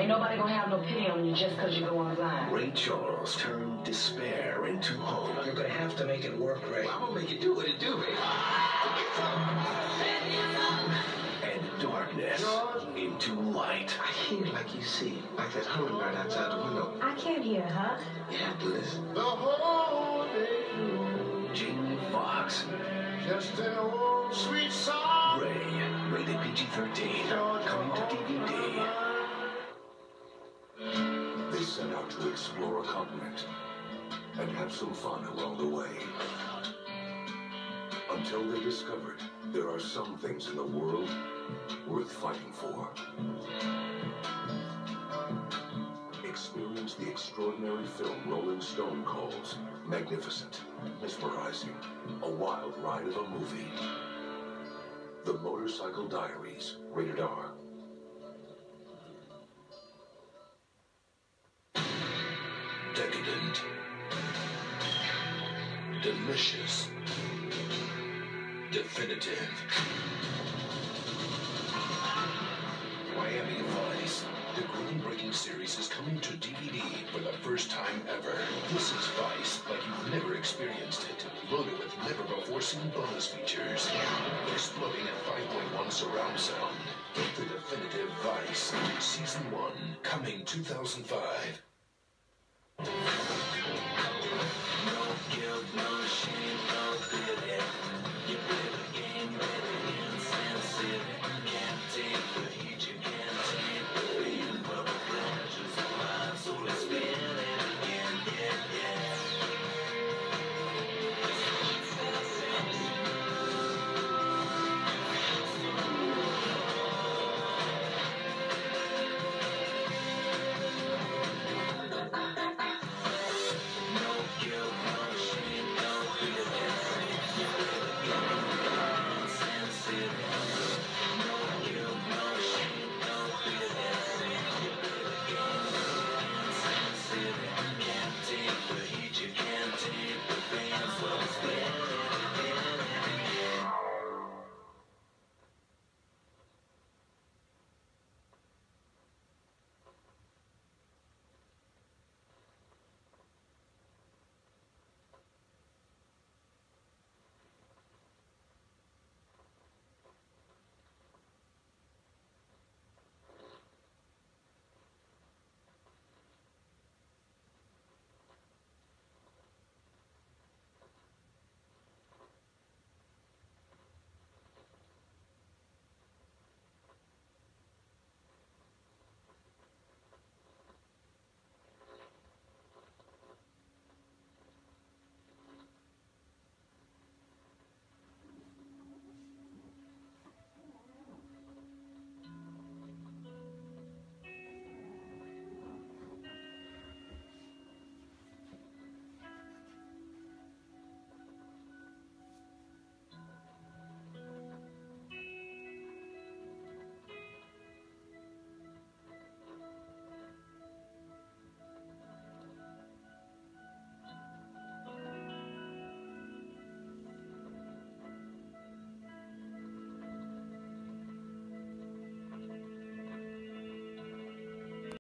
Ain't nobody gonna have no pity on you just because you're going blind. Ray Charles turned despair into hope. You're gonna have to make it work, Ray. Well, I'm gonna make it do what it do, baby. And darkness into light. I hear like you see, like that hummingbird outside the window. I can't hear, huh? Yeah, do this. The whole day through. Jamie Foxx. Just an old sweet song. Ray, rated PG-13, coming to DVD. They set out to explore a continent and have some fun along the way. Until they discovered there are some things in the world worth fighting for. Experience the extraordinary film Rolling Stone calls magnificent, mesmerizing, a wild ride of a movie. The Motorcycle Diaries, rated R. Decadent, delicious, definitive. Miami Vice, the groundbreaking series, is coming to DVD for the first time ever. This is Vice like you've never experienced it, loaded with never-before-seen bonus features, exploding at 5.1 surround sound. Get the definitive Vice, Season 1, coming 2005.